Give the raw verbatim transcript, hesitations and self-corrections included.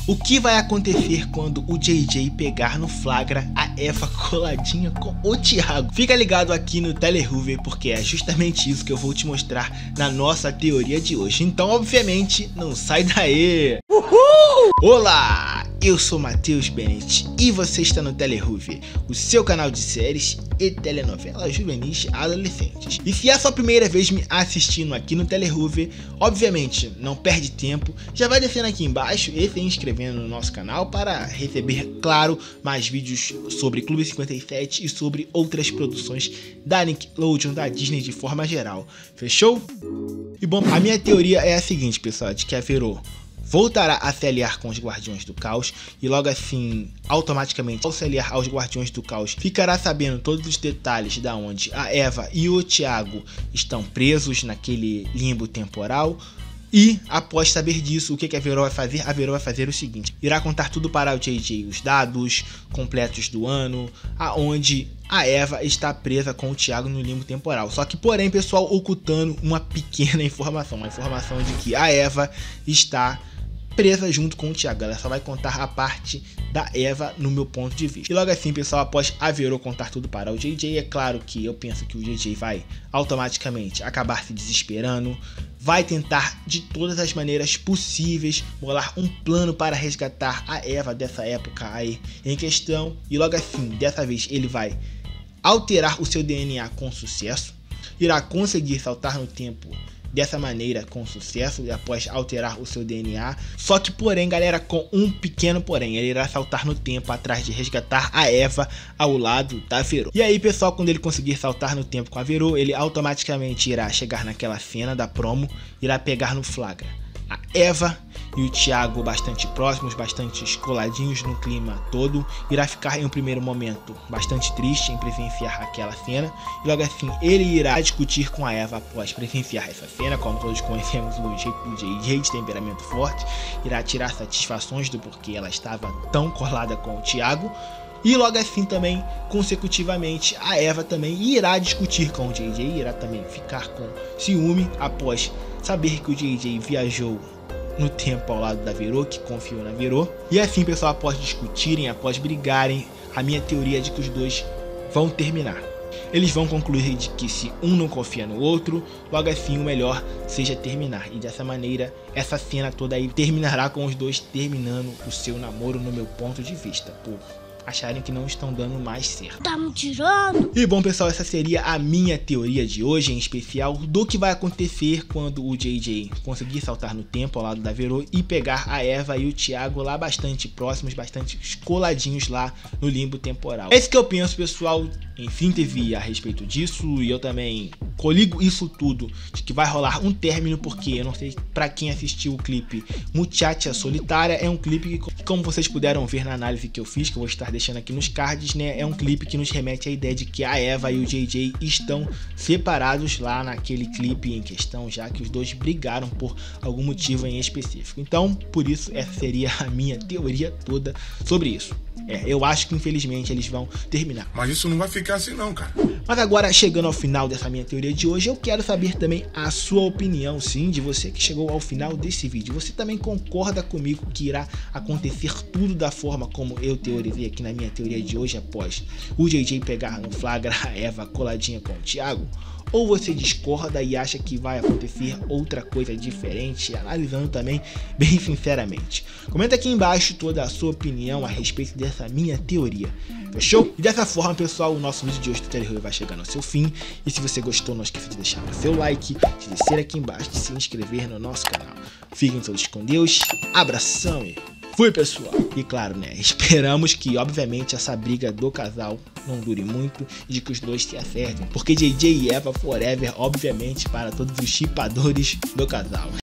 O que vai acontecer quando o J J pegar no flagra a Eva coladinha com o Thiago? Fica ligado aqui no Telehoover, porque é justamente isso que eu vou te mostrar na nossa teoria de hoje. Então, obviamente, não sai daí! Uhul! Olá! Eu sou Matheus Bennett e você está no Telehoover, o seu canal de séries e telenovelas juvenis adolescentes. E se é a sua primeira vez me assistindo aqui no Telehoover, obviamente não perde tempo, já vai descendo aqui embaixo e se inscrevendo no nosso canal para receber, claro, mais vídeos sobre Clube cinquenta e sete e sobre outras produções da Nickelodeon, da Disney de forma geral. Fechou? E bom, a minha teoria é a seguinte, pessoal, de que a Vero voltará a se aliar com os Guardiões do Caos e logo assim, automaticamente, ao se aliar aos Guardiões do Caos, ficará sabendo todos os detalhes da onde a Eva e o Thiago estão presos naquele limbo temporal. E, após saber disso, o que a Vero vai fazer? A Vero vai fazer o seguinte: irá contar tudo para o J J, os dados completos do ano, aonde a Eva está presa com o Thiago no limbo temporal. Só que, porém, pessoal, ocultando uma pequena informação, uma informação de que a Eva está presa junto com o Thiago. Ela só vai contar a parte da Eva no meu ponto de vista. E logo assim, pessoal, após a Vero contar tudo para o J J, é claro que eu penso que o J J vai automaticamente acabar se desesperando, vai tentar de todas as maneiras possíveis bolar um plano para resgatar a Eva dessa época aí em questão. E logo assim, dessa vez ele vai alterar o seu D N A com sucesso, irá conseguir saltar no tempo dessa maneira com sucesso e após alterar o seu D N A. Só que porém, galera, com um pequeno porém, ele irá saltar no tempo atrás de resgatar a Eva ao lado da Vero. E aí, pessoal, quando ele conseguir saltar no tempo com a Vero, ele automaticamente irá chegar naquela cena da promo, irá pegar no flagra a Eva e o Thiago bastante próximos, bastante coladinhos no clima todo. Irá ficar em um primeiro momento bastante triste em presenciar aquela cena. E logo assim ele irá discutir com a Eva após presenciar essa cena. Como todos conhecemos o jeito do J J, de temperamento forte, irá tirar satisfações do porquê ela estava tão colada com o Thiago. E logo assim também, consecutivamente, a Eva também irá discutir com o J J, irá também ficar com ciúme após saber que o J J viajou no tempo ao lado da Vero, que confiou na Vero. E assim, pessoal, após discutirem, após brigarem, a minha teoria é de que os dois vão terminar. Eles vão concluir de que se um não confia no outro, logo assim o melhor seja terminar. E dessa maneira, essa cena toda aí terminará com os dois terminando o seu namoro, no meu ponto de vista, por acharem que não estão dando mais certo. Tá me tirando? E bom, pessoal, essa seria a minha teoria de hoje, em especial do que vai acontecer quando o J J conseguir saltar no tempo ao lado da Vero e pegar a Eva e o Thiago lá bastante próximos, bastante coladinhos lá no limbo temporal. É isso que eu penso, pessoal. Enfim, teve a respeito disso e eu também coligo isso tudo de que vai rolar um término, porque eu não sei pra quem assistiu o clipe Muchacha Solitária, é um clipe que, como vocês puderam ver na análise que eu fiz, que eu vou estar deixando aqui nos cards, né, é um clipe que nos remete à ideia de que a Eva e o J J estão separados lá naquele clipe em questão, já que os dois brigaram por algum motivo em específico. Então, por isso, essa seria a minha teoria toda sobre isso. É, eu acho que infelizmente eles vão terminar. Mas isso não vai ficar assim não, cara. Mas agora, chegando ao final dessa minha teoria de hoje, eu quero saber também a sua opinião, sim, de você que chegou ao final desse vídeo. Você também concorda comigo que irá acontecer tudo da forma como eu teorizei aqui na minha teoria de hoje, após o J J pegar no flagra a Eva coladinha com o Thiago? Ou você discorda e acha que vai acontecer outra coisa diferente, analisando também bem sinceramente? Comenta aqui embaixo toda a sua opinião a respeito dessa minha teoria, fechou? E dessa forma, pessoal, o nosso vídeo de hoje do Telehoover vai chegando ao seu fim. E se você gostou, não esqueça de deixar o seu like, de descer aqui embaixo, de se inscrever no nosso canal. Fiquem todos com Deus, abração e fui, pessoal! E claro, né, esperamos que, obviamente, essa briga do casal não dure muito e de que os dois se acertem, porque J J e Eva forever, obviamente, para todos os shippadores do casal.